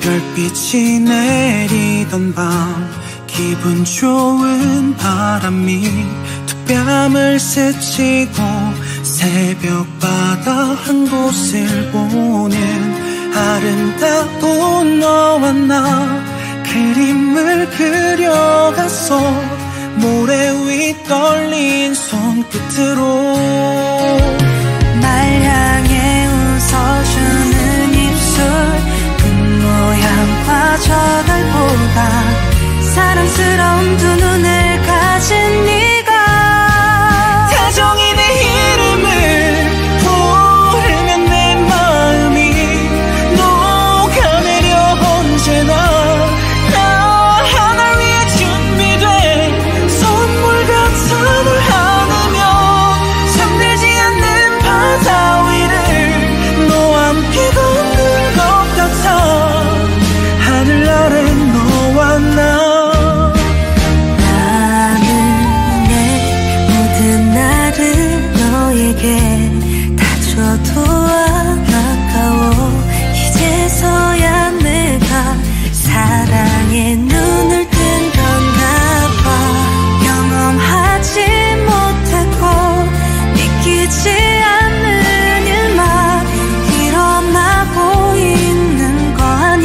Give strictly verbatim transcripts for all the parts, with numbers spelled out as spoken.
별빛이 내리던 밤 기분 좋은 바람이 두 뺨을 스치고 새벽바다 한 곳을 보는 아름다운 너와 나 그림을 그려갔어 모래 위 떨린 손끝으로 날 향해 웃어주는 입술 모양과 저달보다 사랑스러운 두 눈을 가진 네가 다정히 내 이름을 부르면 내 마음이 녹아내려 언제나 나 날 위해 준비된 선물 같아 널 안으면 잠들지 않는 바다 위를 너와 함께 걷는 것 같아 하늘 아래 너와 나 나는 내 모든 나를 너에게 다 줘도 아까워 이제서야 내가 사랑에 눈을 뜬 건가 봐 경험하지 못했고 믿기지 않는 일만 일어나고 있는 거 아니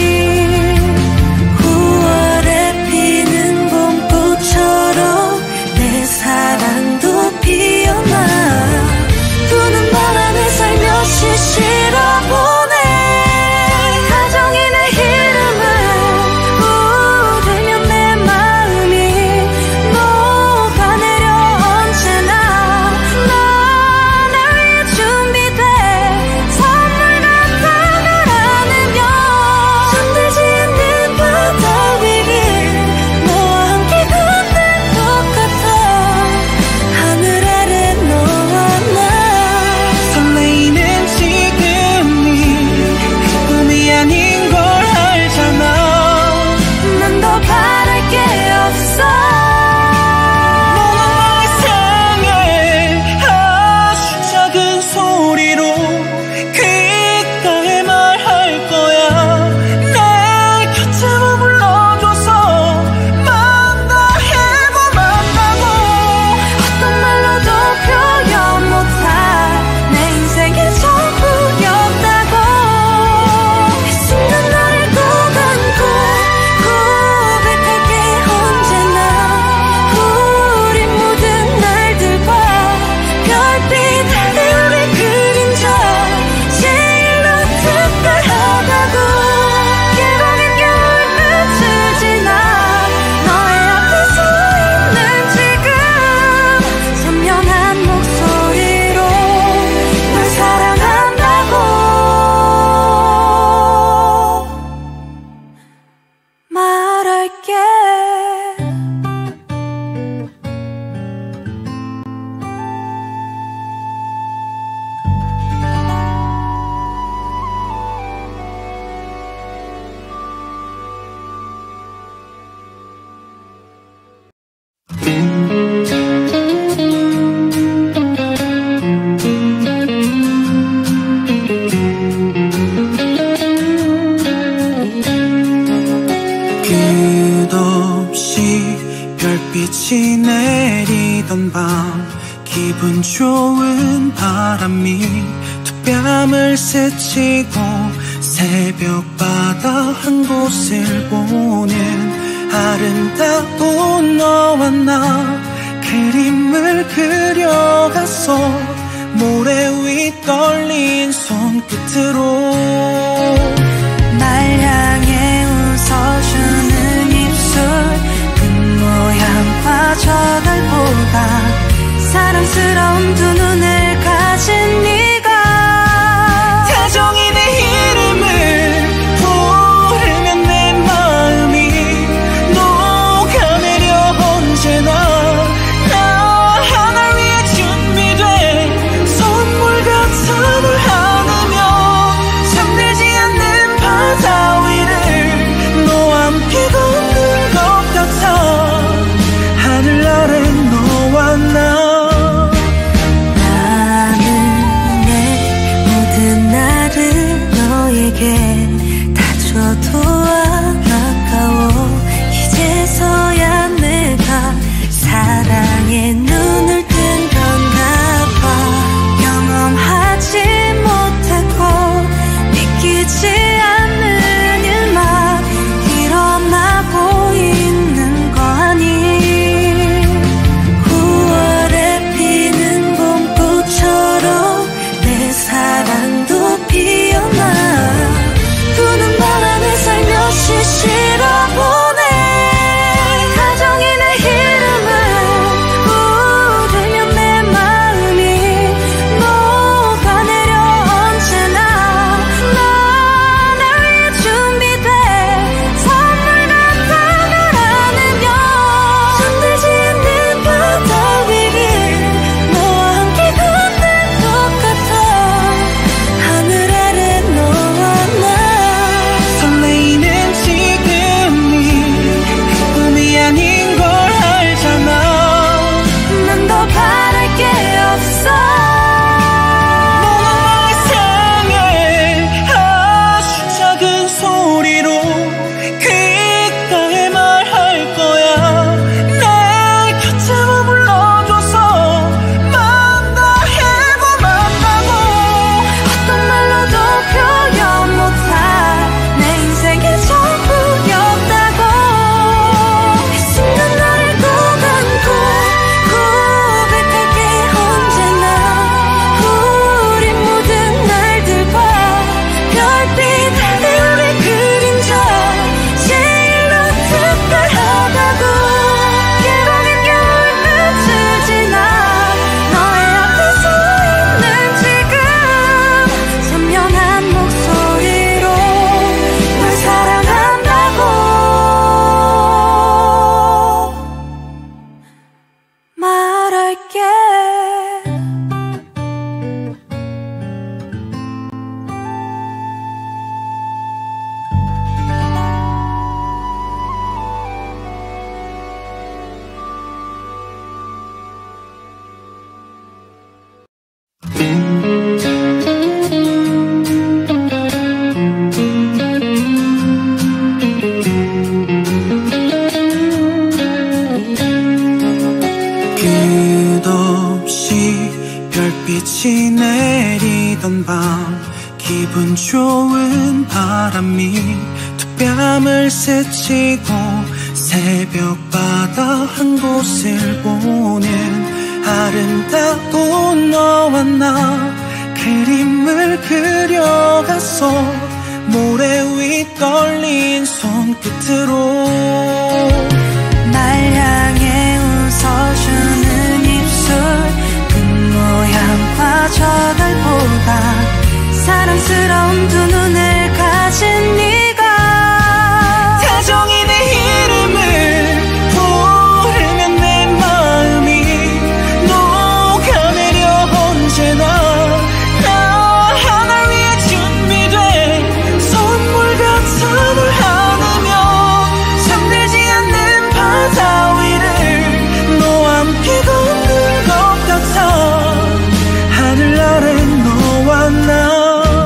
구월에 피는 봄꽃처럼 내 사랑도 피어나 두 눈만 안에 살며시 실어보네 다정히 내 이름을 부르면 내 마음이 녹아내려 언제나 나 날 위해 준비된 선물 같아 널 안으면 잠들지 않는 바다 위를 너와 함께 걷는 것 같아 하늘 아래 너와 나 설레이는 지금이 꿈이 아닌 걸 알잖아 난 더 바랄 게 없어 너는 이상해 아주 작은 소리로 귓가에 말할 거야 내 곁에 머물러줘서 만나 해도 만나고 어떤 말로도 표현 못할 내 인생의 전부였다고 이 순간 너를 꼭 안고 고백할게 언제나 우리 모든 날들과 별빛 내 우리 그림자 제일로 특별하다고 깨보는 겨울 끝을 지나 너의 앞에 서 있는 지금 선명한 목소리로 널 사랑한다고 말할게 끝없이 별빛이 내리던 밤 기분 좋은 바람이 두 뺨을 스치고 새벽바다 한 곳을 보는 아름다운 너와 나 그림을 그려갔어 모래 위 떨린 손끝으로 날 향해 웃어주는 입술 모양과 저달보다 사랑스러운 두 눈을 가진 네가 다정히 내 이름을 부르면 내 마음이 녹아내려 언제나 나 날 위해 준비된 선물 같아 널 안으면 잠들지 않는 바람이 두 뺨을 스치고 새벽바다 한 곳을 보낸 아름다운 너와 나 그림을 그려갔어 모래 위 떨린 손끝으로 날 향해 웃어주는 입술 끝모양과 저달보다 사랑스러운 두 눈을 가진 네가 다정히 내 이름을 부르면 내 마음이 녹아내려 언제나 나 하나 위해 준비된 선물 같아 널 안으며 잠들지 않는 바다 위를 너와 함께 걷는 것 같아 하늘 아래 너와 나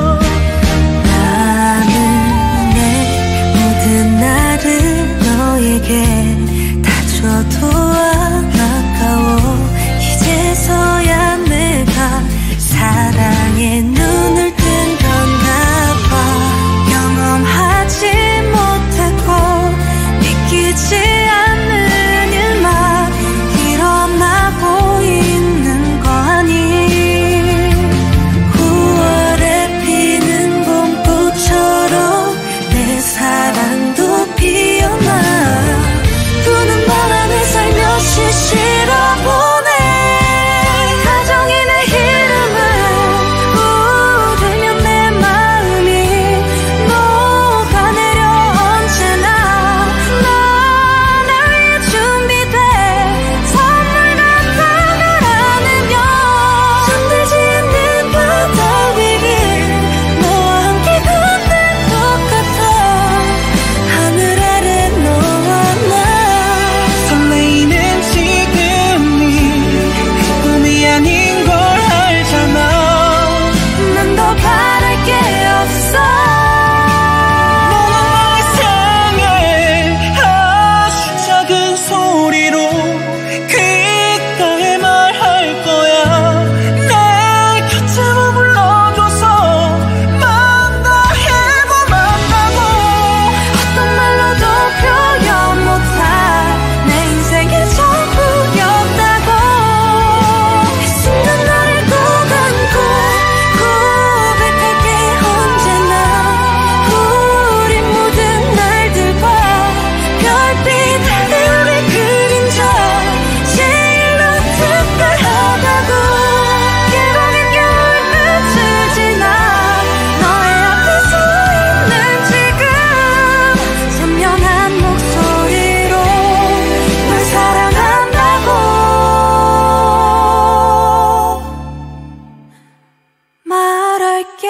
다 줘도 아까워 이제서야 내가 사랑에 눈을 뜬 건가 봐 경험하지 못했고 믿기지 않는 일만 일어나고 있는 거 아니 구월에 피는 봄꽃처럼 내 사랑도 피어나 실어보네 다정히 내 이름을 부르면 내 마음이 녹아내려 언제나 너 날 위해 준비된 선물 같아 널 안으며 잠들지 않는 바다 위를 너와 함께 걷는 것 같아 하늘 아래 너와 나 설레이는 아닌 걸 알잖아 난 더 바랄 게 없어 너는 날 이상해 아주 작은 소리로 귓가에 말할 거야 내 곁에 머물러줘서 만나 해고 만나고 어떤 말로도 표현 못할 내 인생의 전부였다고 순간 너를 꼭 안고 고백할게 언제나 우리 모든 날들과 별빛 내 우리 그림자 제일로 특별하다고 괴로운 겨울 끝을 지나 너의 앞에 서 있는 지금 선명한 목소리로 널 사랑한다고 말할게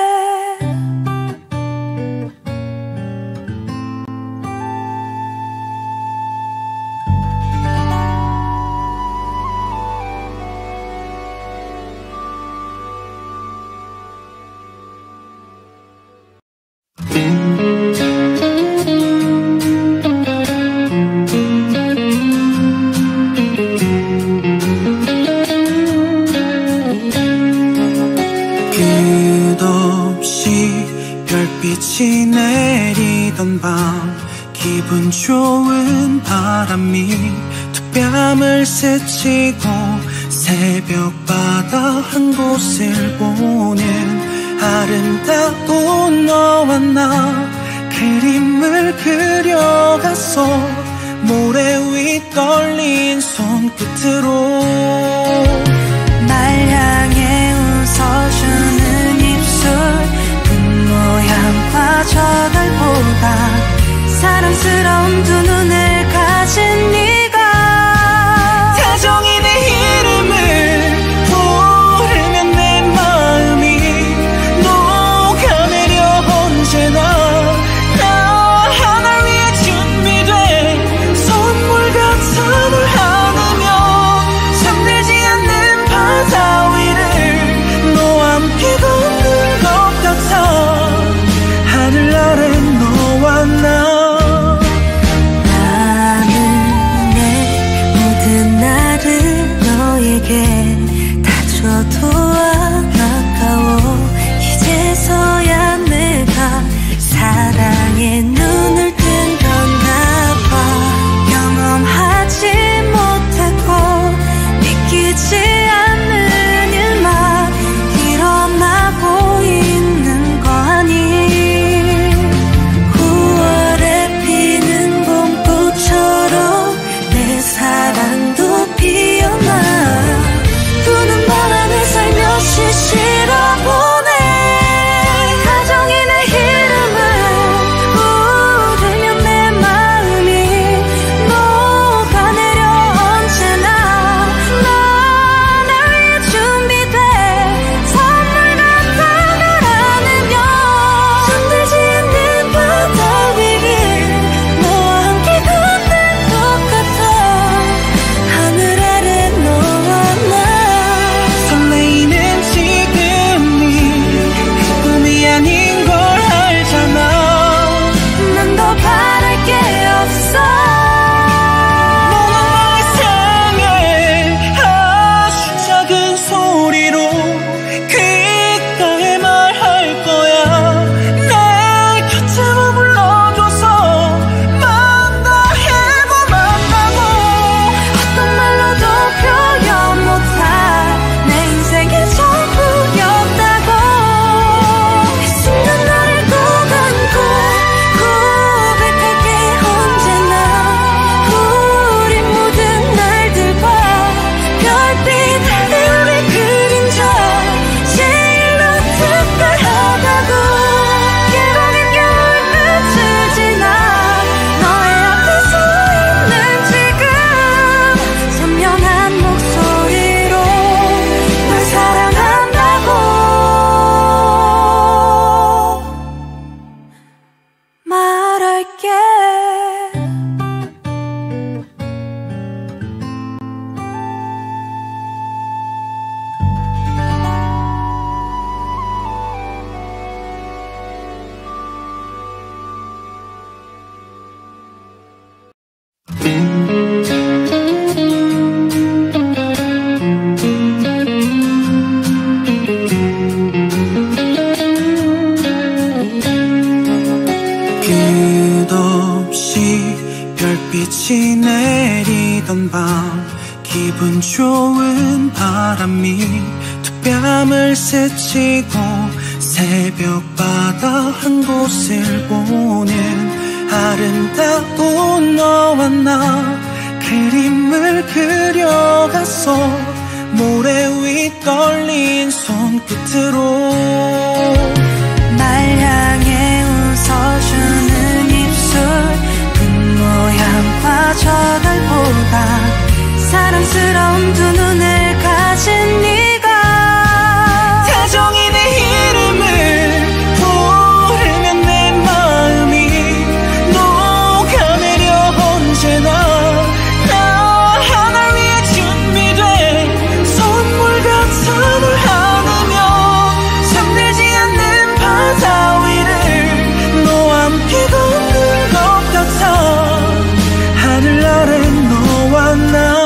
끝없이 별빛이 내리던 밤 기분 좋은 바람이 두 뺨을 스치고 새벽바다 한 곳을 보낸 아름다운 너와 나 그림을 그려갔어 모래 위 떨린 손끝으로 날 향해 웃어주는 입술 끝모양과 저달보다 사랑스러운 두 눈을 가진 네가 다정히 내 이름을 부르면 내 마음이 녹아내려 언제나 나 하나 위해 준비된 선물 같아 널 안으며 잠들지 끝없이 별빛이 내리던 밤, 기분 좋은 바람이 두 뺨을 스치고 새벽바다 한 곳을 보는 아름다운 너와 나, 그림을 그려갔어. 모래 위 떨린 손끝으로 날 향해 웃어주는 입술, 끝모양과 저달보다 사랑스러운 두 눈을 가진 네가 다정히 내 이름을 부르면 내 마음이 녹아내려 언제나 나 하나를 위해 준비된 선물 같은 널 안으며 잠들지 않는 바다 위를 너와 함께 걷는 것 같아. 하늘 아래 너와 나,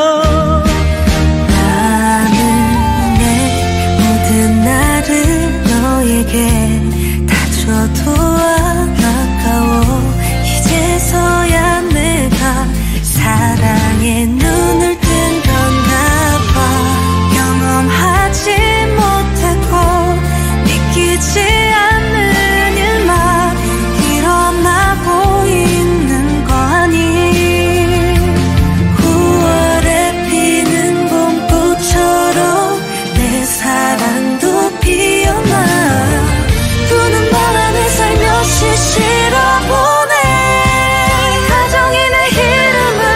다 줘도 안 아까워. 이제서야 내가 사랑에 눈을 뜬 건가 봐. 경험하지 못했고 믿기지 않는 일만 일어나고 있는 거 아니. 구월에 피는 봄꽃처럼 내 사랑도 피어나. 살며시 실어보네. 다정히 내 이름을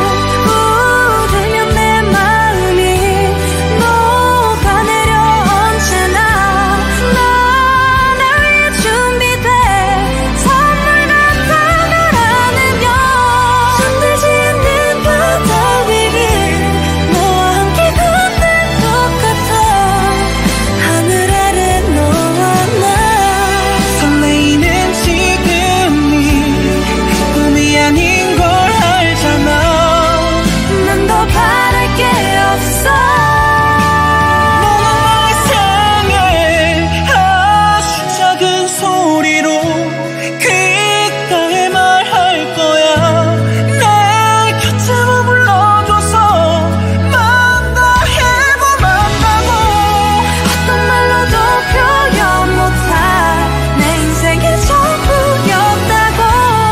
부르면 내 마음이 녹아내려 언제나 너 날 위해 준비된 선물 같아. 날 안으며 잠들지 않는 바다 위를 너와 함께 걷는 것 같아. 하늘 아래 너와 나, 아닌 걸 알잖아. 난 더 바랄 게 없어. 너는 나의 생에 아주 작은 소리로 귓가에 말할 거야. 내 곁에 머물러줘서 만나 해고만다고. 어떤 말로도 표현 못할 내 인생의 전부였다고.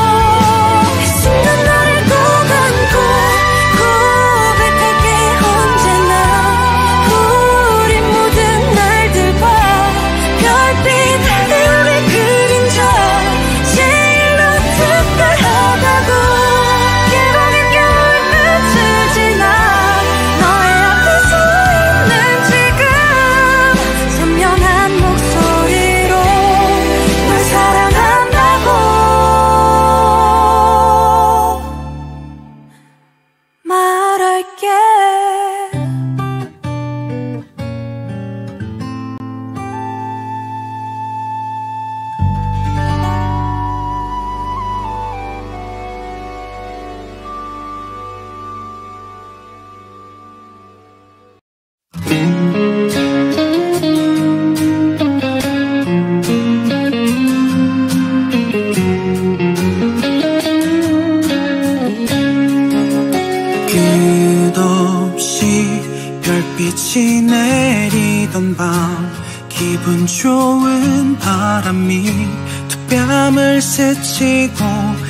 끝없이 별빛이 내리던 밤, 기분 좋은 바람이 두 뺨을 스치고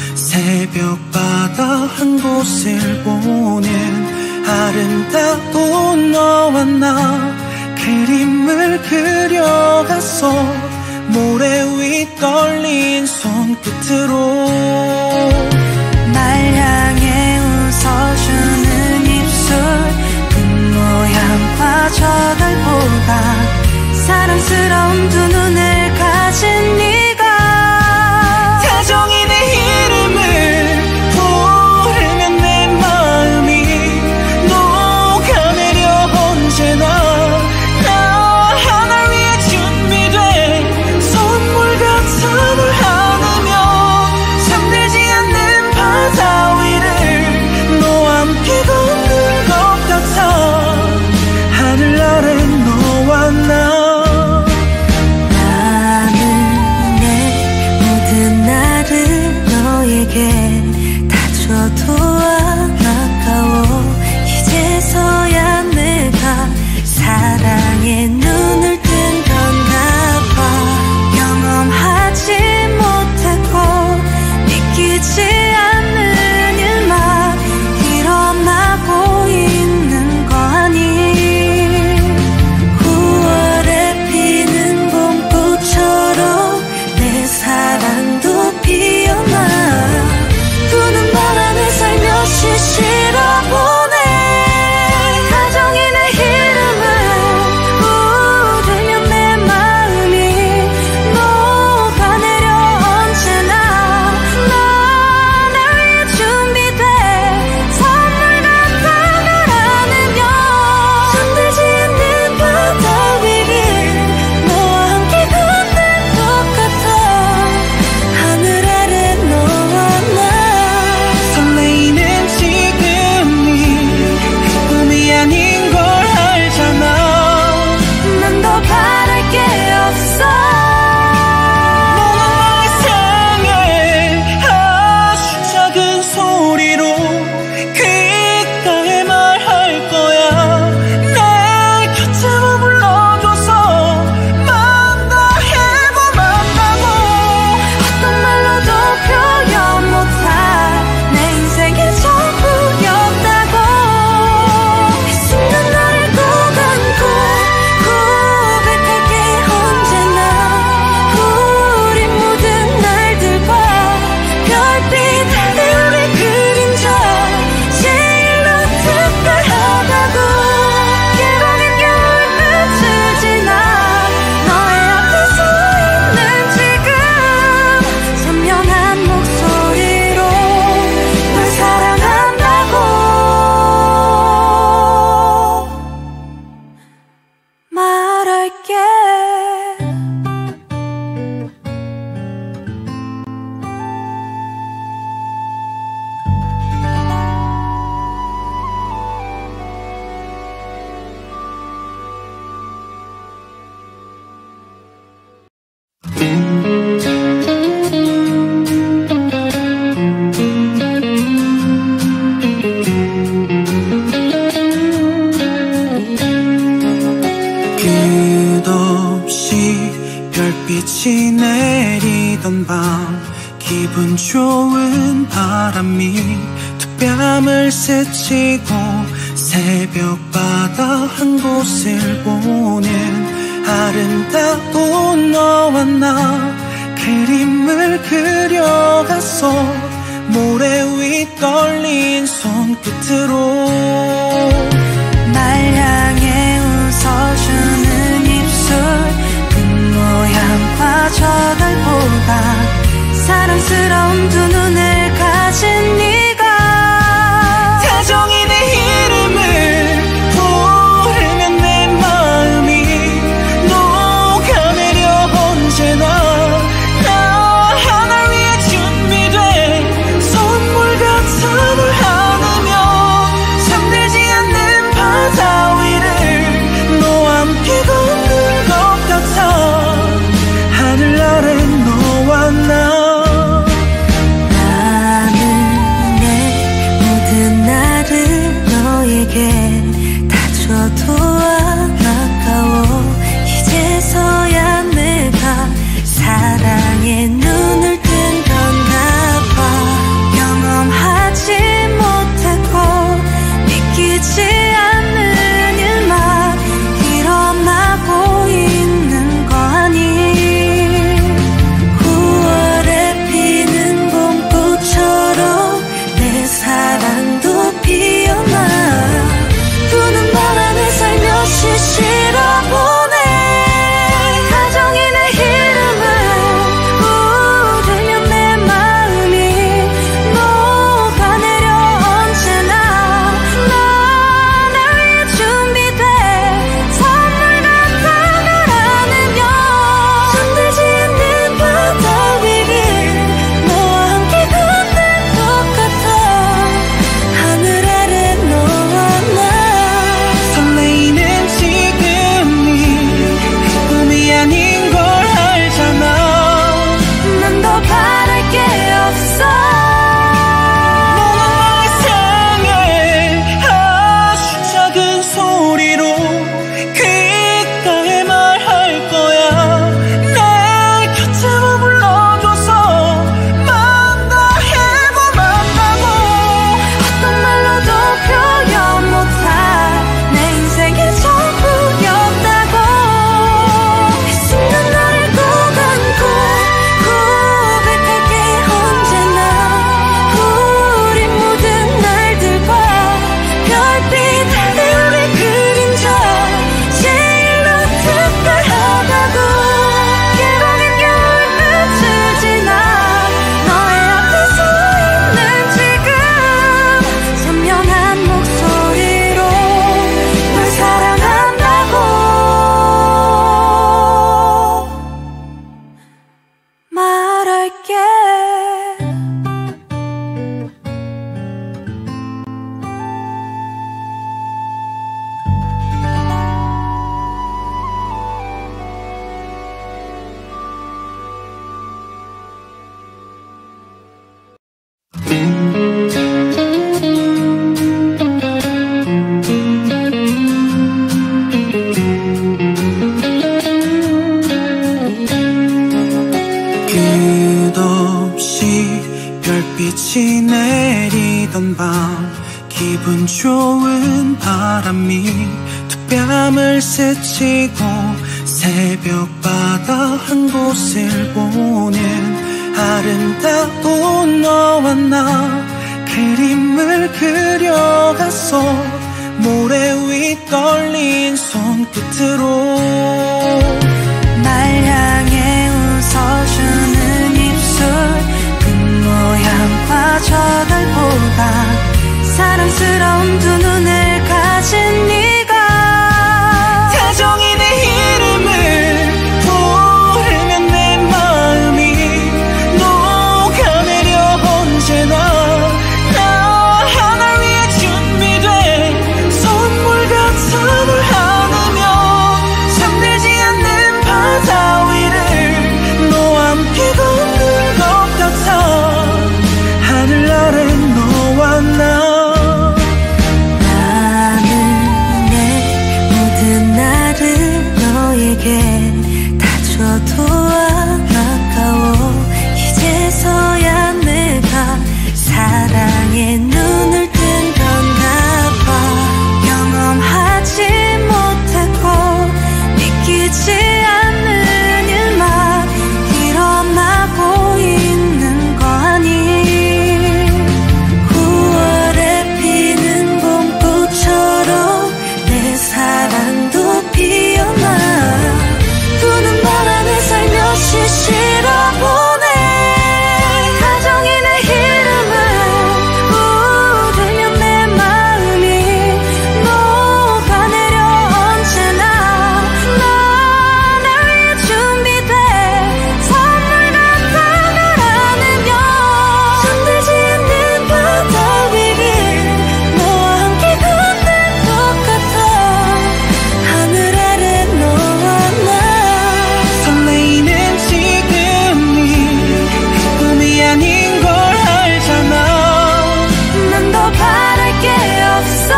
새벽바다 한 곳을 보는 아름다운 너와 나, 그림을 그려갔어. 모래 위 떨린 손끝으로 날 향해 웃어주는 입술, 끝모양과 저달보다 사랑스러운 두 눈을 가진 네가 다정히 내 이름을 보이지 않는 일만 일어나고 있는 거 아니. 구월에 피는 봄꽃처럼 내 사랑도 피어나. 두 눈 바람에 살며시 실어보네. 가정이 내 이름을 부르면 내 마음이 녹아내려 언제나. 넌 날 위해 준비돼 선물 같은 널 안으며 잠들지 않는 바다 위를 너와 함께 걷는 것 같아. 하늘 아래 너와 나. 설레이는 지금이 꿈이 아닌 걸 알잖아. 난 더 바랄 게 없어. 너는 이상해. 아주 작은 소리로 귓가에 말할 거야. 내 곁에 머물러줘서 만나 해도 만나고. 어떤 말로도 표현 못할 내 인생의 전부였다고. 이 순간 너를 꼭 안고 고백할게 언제나. 우리 모든 날들과 별빛 내 우리 그림자 제일로 특별하다고. 괴로운 겨울 끝을 지나 너의 앞에 서 있는 지금 선명한 목소리로 널 사랑한다고 말할게. 끝없이 별빛이 내리던 밤, 기분 좋은 바람이 두 뺨을 스치고 새벽바다 한 곳을 보낸 아름다운 너와 나. 그림을 그려갔어 모래 위 떨린 손끝으로. 날 향해 웃어주는 입술 끝모양과 저달보다 사랑스러운 두 눈을 가진 네가. 다정히 내 이름을 부르면 내 마음이 녹아내려 언제나. 나 하나 위해 준비된 선물 같은 널 안으며 별빛이 내리던 밤 기분 좋은 바람이 두 뺨을 스치고 새벽바다 한 곳을 보는 아름다운 너와 나 그림을 그려갔어 모래 위 떨린 손끝으로 날 향해 웃어주는 입술 끝모양과 저달보다 사랑스러운 두 눈을 가진 네가 다정히 내 이름을 부르면 내 마음이 녹아내려 언제나 나 하나 위해 준비돼 선물 같아 널 안으며 잠들지 않는 바다 위를 너와 함께 걷는 것 같아 하늘 아래 너와 나 다 줘도 아까워 이제서야 내가 사랑에 눈을 뜬 건가 봐 경험하지 못했고 믿기지 않는 일만 일어나고 있는 거 아니 구월에 피는 봄꽃처럼 내 사랑도 피어나 싫어보네 다정히 내 이름을 부르면 내 마음이 녹아내려 언제나 너 날 위해 준비돼 선물 같아 널 안으며 잠들지 않는 바다 위를 너와 함께 걷는 것 같아 하늘 아래 너와 나 설레이는 아닌 걸 알잖아 난 더 바랄 게 없어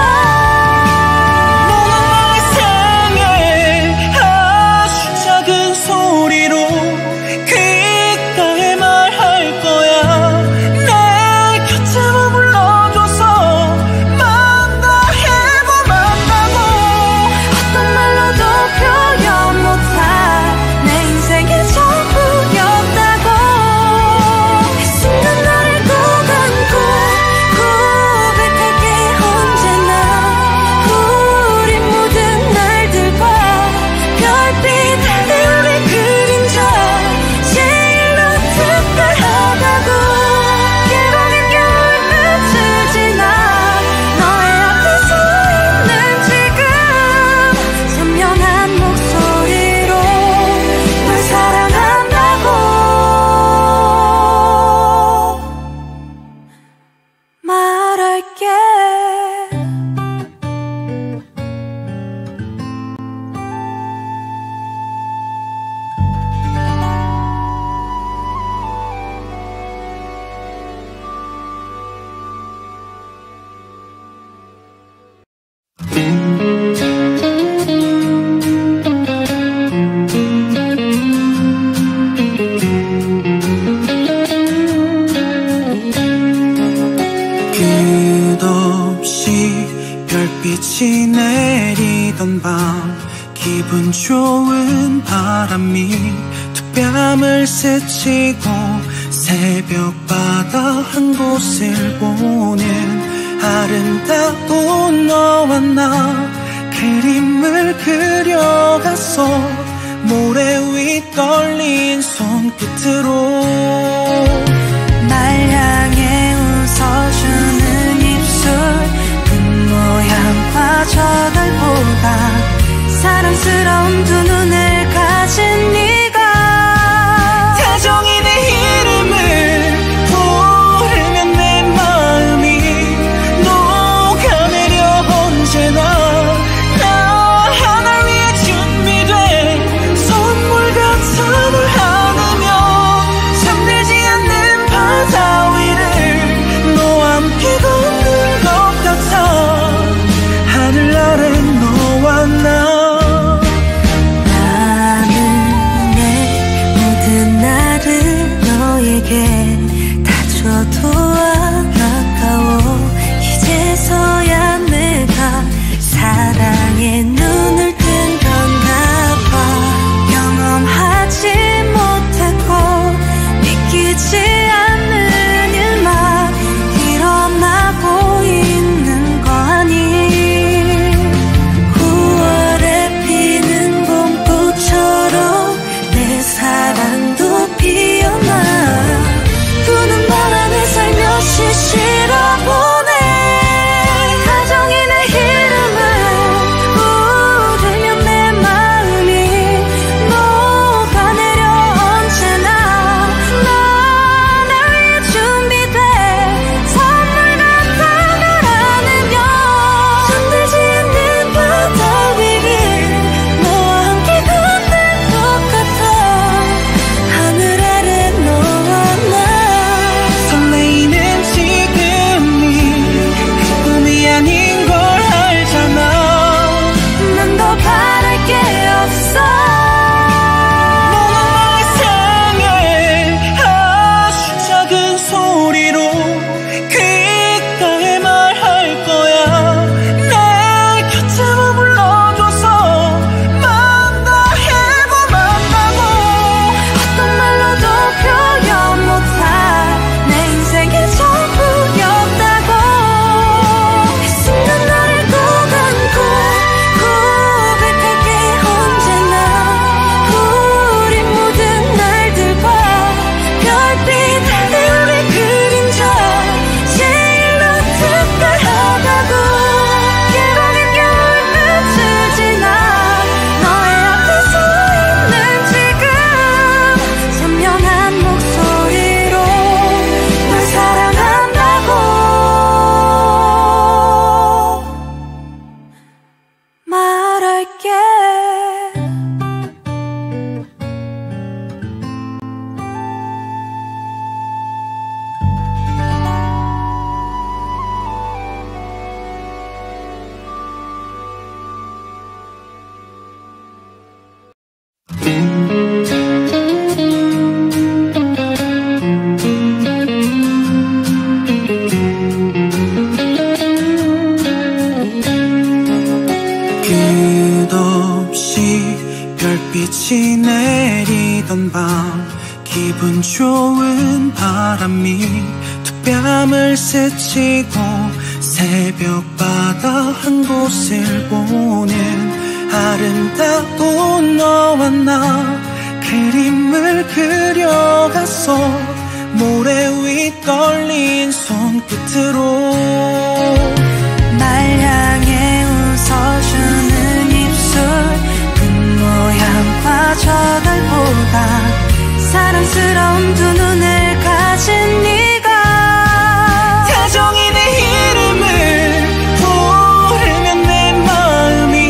너는 이상해 아주 작은 소리로 귓가에 말할 거야 내 곁에 머물러줘서 만나 해도 만나고 어떤 말로도 표현 못할 내 인생의 전부였다고 순간 너를 꼭 안고 고백할게 언제나 우리 모든 날들과 별빛 내 우리 그림자 제일로 특별하다고 깨보는 겨울빛을 지나 너의 앞에 서 있는 지금 선명한 목소리로 널 사랑한다고 말할게 끝없이 별빛이 내리던 밤 기분 좋은 바람이 두 뺨을 스치고 새벽바다 한 곳을 보는 아름다운 너와 나 그림을 그려갔어 모래 위 떨린 손끝으로 날 향해 웃어주는 입술 끝모양과 저달보다 사랑스러운 두 눈을 가진 네가 다정히 내 이름을 부르면 내 마음이 녹아내려 언제나 나 하나 위해 준비돼 선물 같아 널 안으며 잠들지 않는 기분 좋은 바람이 두 뺨을 스치고 새벽바다 한 곳을 보는 아름다운 너와 나 그림을 그려갔어 모래 위 떨린 손끝으로 날 향해 웃어주는 입술 끝모양과 저달보다 사랑스러운 두 눈을 가진 네가 다정히 내 이름을 부르면 내 마음이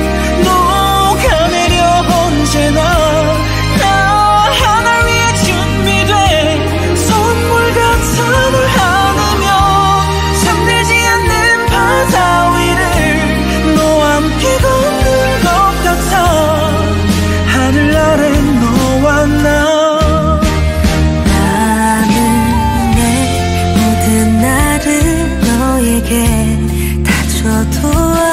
녹아내려 언제나 나 하나를 위해 준비된 선물 같아 널 안으며 잠들지 않는 바다 위를 너와 함께 걷는 것 같아 하늘 아래 너와 나 다 줘도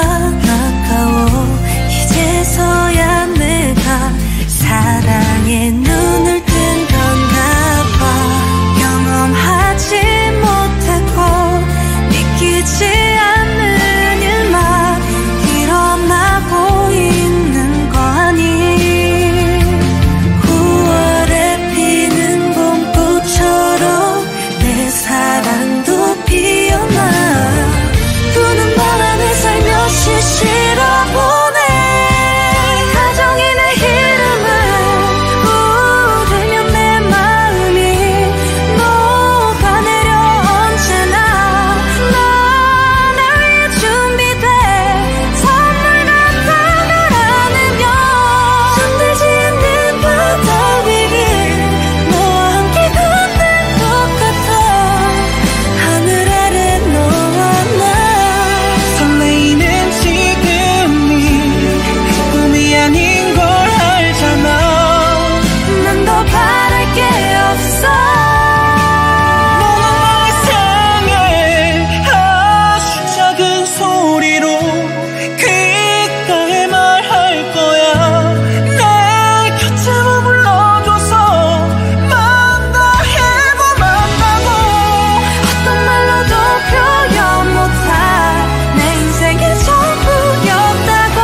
아까워 이제서야 내가 사랑에 눈을 뜬 건가 봐 경험하지 못했고 믿기지 않는 일만 일어나고 있는 거 아니 구월에 피는 봄꽃처럼 내 사랑도 피어나 싫어보네 다정히 내 이름을 부르면 내 마음이 녹아내려 언제나 너 날 위해 준비된 선물 같아 널 안으며 잠들지 않는 바다 위를 너와 함께 걷는 것 같아 하늘 아래 너와 나 설레이는 아닌 걸 알잖아 난 더 바랄 게 없어 너는 나의 생에 아주 작은 소리로 귓가에 말할 거야 내 곁에 머물러줘서 만나 해고 만나고 어떤 말로도 표현 못할 내 인생의 전부였다고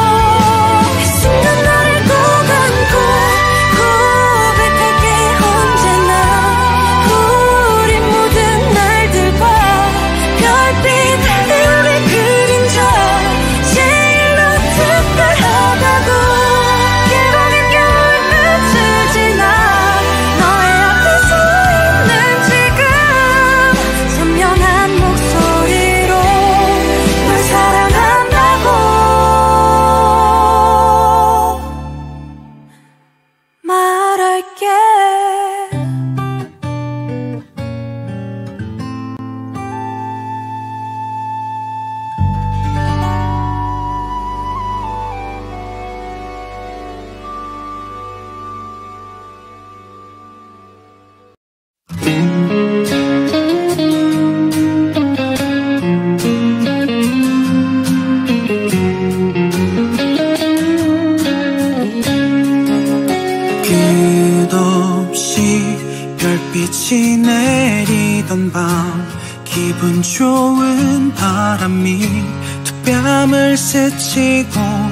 별빛이 내리던 밤 기분 좋은 바람이 두 뺨을 스치고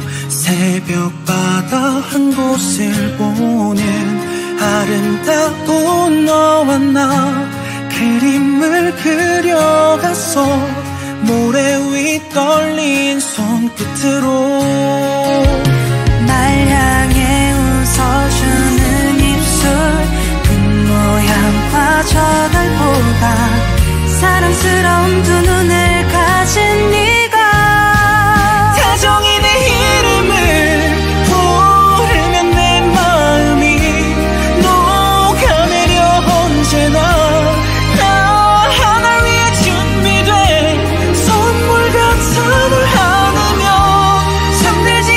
새벽바다 한 곳을 보는 아름다운 너와 나 그림을 그려갔어 모래 위 떨린 손끝으로 날 향해 웃어주는 입술 모양과 저달보다 사랑스러운 두 눈을 가진 네가 다정히 내 이름을 부르면 내 마음이 녹아내려 언제나 나 하나를 위해 준비된 선물 같아 널 안으며 잠들지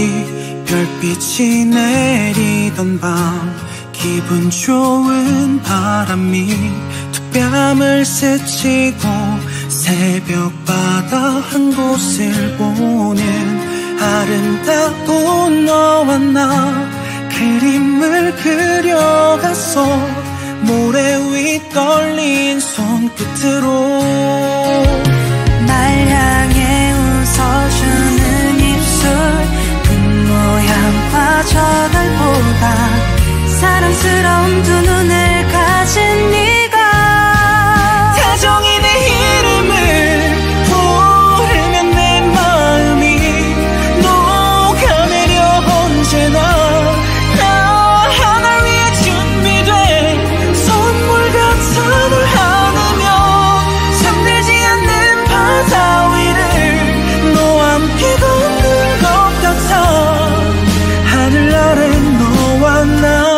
별빛이 내리던 밤 기분 좋은 바람이 두 뺨을 스치고 새벽 바다 한 곳을 보는 아름다운 너와 나 그림을 그려갔어 모래 위 떨린 손끝으로 날 향해 웃어주는 입술 모양과 저달보다 사랑스러운 두 눈을 가진 네가 다정히 내 이름을 부르면 내 마음이 녹아내려 언제나 나 하나 위해 준비된 선물 같아 널 안으며 잠들지 않는 바다 위를 너와 함께 걷는 것 같아 하늘 아래 너와 나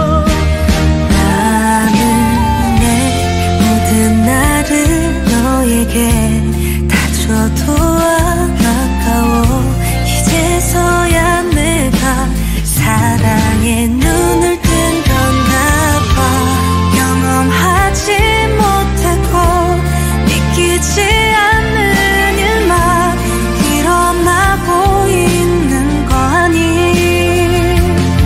다 줘도 아까워 이제서야 내가 사랑에 눈을 뜬 건가 봐 경험하지 못했고 믿기지 않는 일만 일어나고 있는 거 아니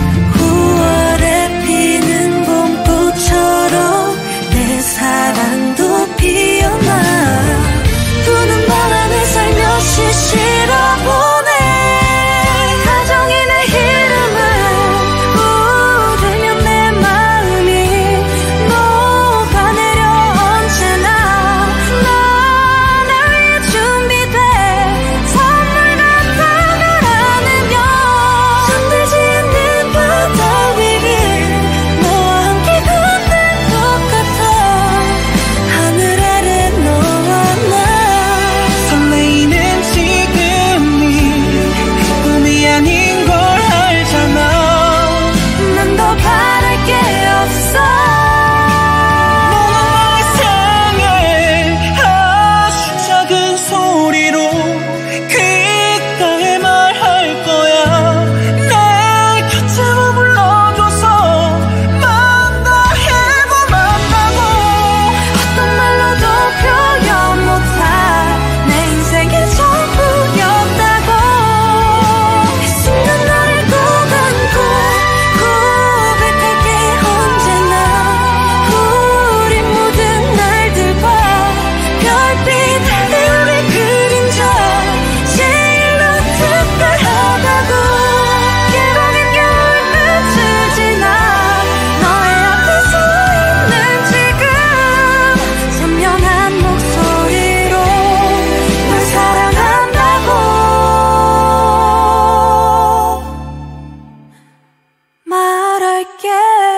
구월에 피는 봄꽃처럼 내 사랑도 피어나 싫어보네 다정히 내 이름을 부르면 내 마음이 녹아내려 언제나 너 날 위해 준비된 선물 같아 널 안으며 잠들지 않는 바다 위를 너와 함께 걷는 것 같아 하늘 아래 너와 나 설레이는 아닌 걸 알잖아 난 더 바랄 게 없어 너는 이상해 아주 작은 소리로 귓가에 말할 거야 내 곁에 머물러줘서 만나 해고 만나고 어떤 말로도 표현 못할 내 인생의 전부였다고 순간 너를 꼭 안고 고백할게 언제나 우리 모든 날들과 별빛 내 우리 그림자 제일로 특별하다고 기록인 겨울 끝을 지나 너의 앞에 서 있는 지금 선명한 목소리로 널 사랑한다고 말할게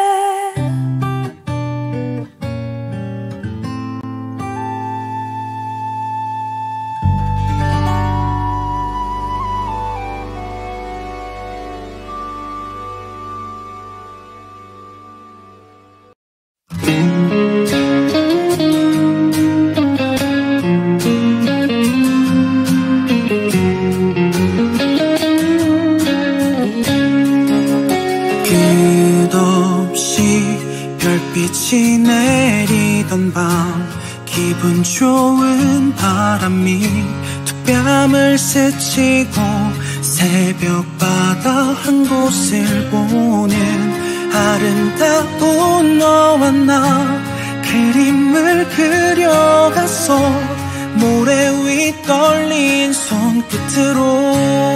끝없이 별빛이 내리던 밤 기분 좋은 바람이 두 뺨을 스치고 새벽 바다 한 곳을 보는 아름다운 너와 나 그림을 그려갔어 모래 위 떨린 손끝으로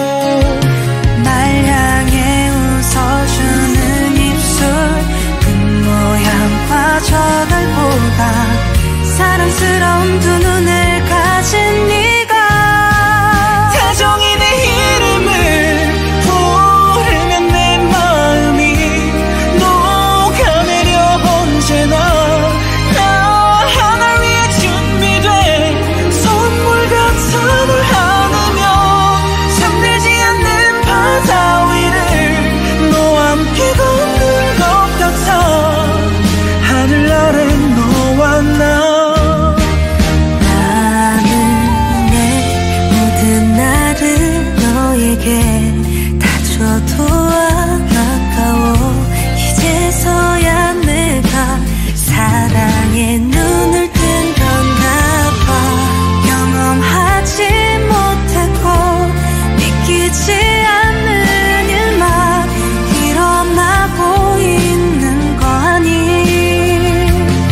날 향해 웃어주는 입술 모양과 저달보다 사랑스러운 두 눈을 가진 네가 다정히 내 이름을 부르면 내 마음이 녹아내려 언제나 나 하나 위해 준비된 선물 같아 널 안으며 잠들지 않는 바다 위를 너와 함께 걷는 것 같아 하늘 아래 너와 나 나는 내 모든 날을 너에게 다 멀어도 안 아까워. 이제서야 내가 사랑에 눈을 뜬 건가 봐. 경험하지 못했고 믿기지 않는 일만 일어나고 있는 거 아니.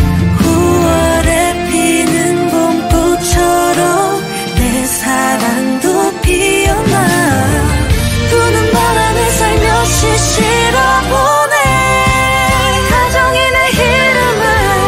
구월에 피는 봄꽃처럼 내 사랑도 피어나. 두 눈 바람에 살며시 실어보네. 가정이 내 이름을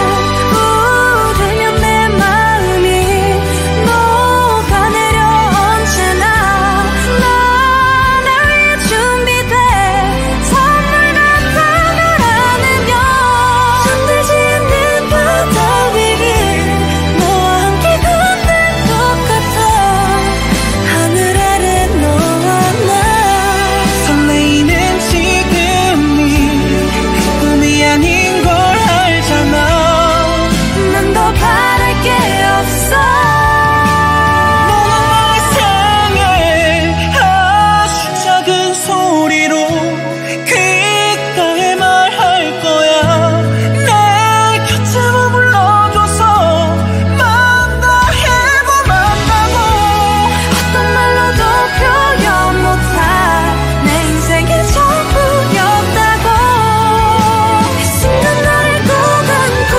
부르면 내 마음이 녹아내려 언제나. 너 날 위해 준비돼 선물 같아 널 안으면. 잠들지 않는 바다 위를 너와 함께 걷는 것 같아. 하늘 아래 너와 나. 설레이는 지금이 그 꿈이 아닌 걸 알잖아. 난 더 바랄 게 없어. 너는 이상해. 아주 작은 소리로 귓가에 말할 거야. 내 곁에 머물러줘서 마음 다해고 만나고. 어떤 말로도 표현 못할 내 인생의 전부였다고. 이 순간 너를 꼭 안고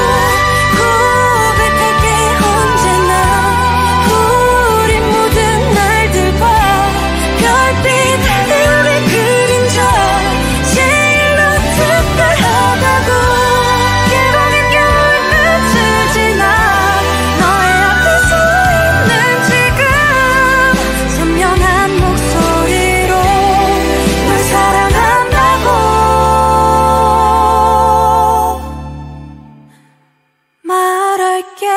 고백할게 언제나. 우리 모든 날들과 별빛 내 우리 그림자 제일로 특별하다고. 길어긴 겨울 끝을 지나 너의 앞에 서 있는 지금 선명한 목소리로 널 사랑한다고 말할게.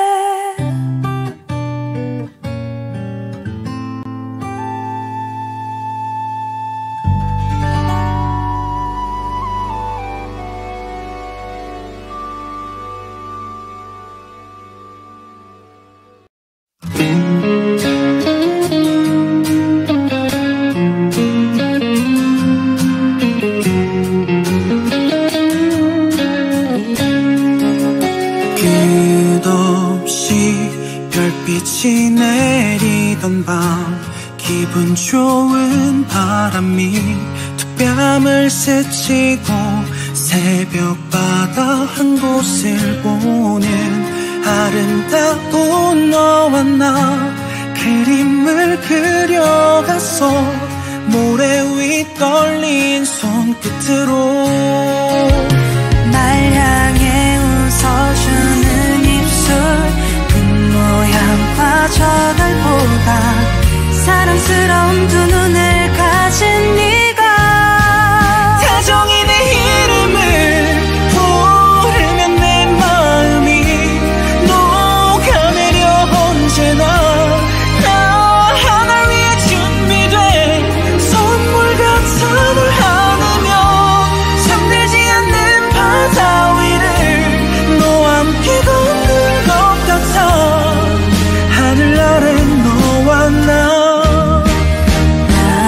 끝없이 별빛이 내리던 밤, 기분 좋은 바람이 두 뺨을 스치고 새벽 바다 한 곳을 보는 아름다운 너와 나. 그림을 그려갔어 모래 위 떨린 손끝으로. 날 향해 웃어주는 입술 눈 모양과 저달보다 사랑스러운 두 눈을 가진 네가. 다정히 내 이름을 부르면 내 마음이 녹아내려 언제나. 나 하나 위해 준비돼 선물 같아 널 안으면. 잠들지 않는 바다 위를 너와 함께 걷는 것 같아. 하늘 아래 너와 나.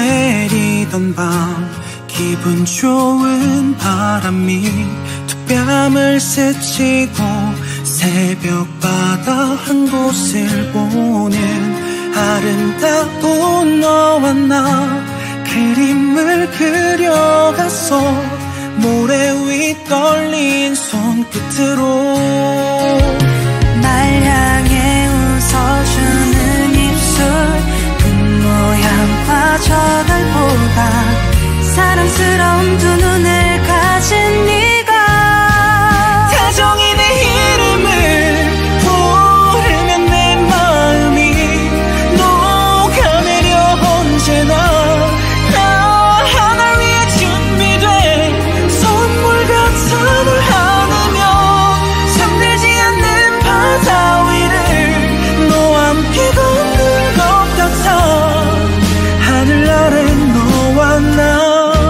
내리던 밤 기분 좋은 바람이 두 뺨을 스치고 새벽바다 한 곳을 보는 아름다운 너와 나 그림을 그려갔어 모래 위 떨린 손끝으로 날 향해 웃어주는 입술 모양과 저달보다 사랑스러운 두 눈을 가진 네가 다정히 내 이름을 부르면 내 마음이 녹아내려 언제나 나 하나 위해 준비돼 선물 같은 널 안으며 잠들지 않는 바다 위를 너와 함께 걷는 것 같아 하늘 아래 너와 나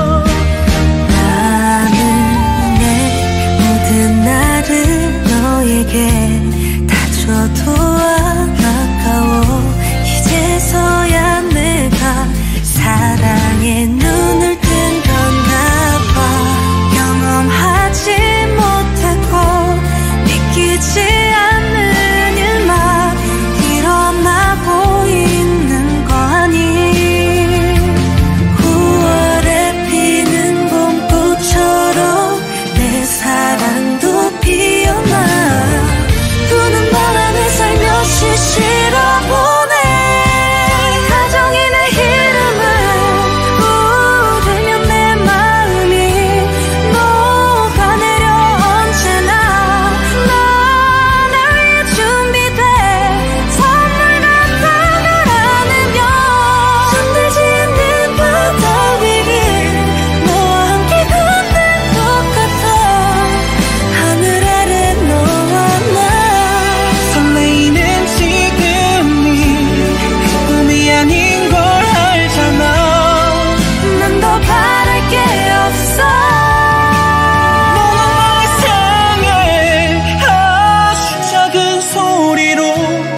다 줘도 아까워 이제서야 내가 사랑에 눈을 뜬 건가 봐 경험하지 못했고 믿기지 않는 일만 일어나고 있는 거 아니 구월에 피는 봄꽃처럼 내 사랑도 피어나 싫어보네 다정히 내 이름을 부르면 내 마음이 녹아내려 언제나 너 날 위해 준비돼 선물 같은 널 안으며 잠들지 않는 바다 위를 너와 함께 걷는 것 같아 하늘 아래 너와 나 설레이는 아닌 걸 알잖아 난 더 바랄 게 없어 너무 이상해 아주 작은 소리로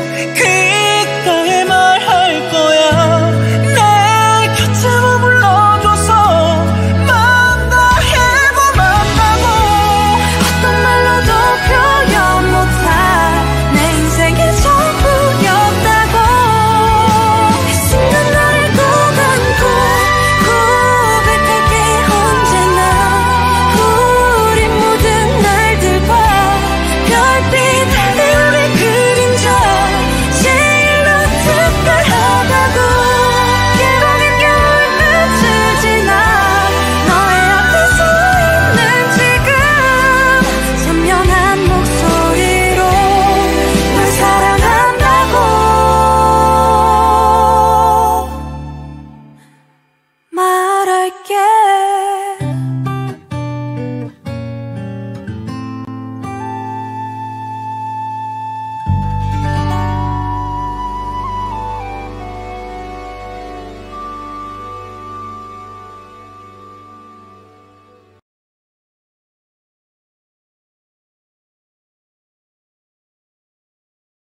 귓가에 말할 거야 내 곁에 머물러줘서 마음 다해고 만나고 어떤 말로도 표현 못할 내 인생의 전부였다고 순간 너를 꼭 안고 고백할게 언제나 우리 모든 날들과 별빛 내 우리 그림자 제일로 특별하다고 계곡인 겨울끝을 지나 너의 앞에 서 있는 지금 선명한 목소리로 널 사랑한다고 말할게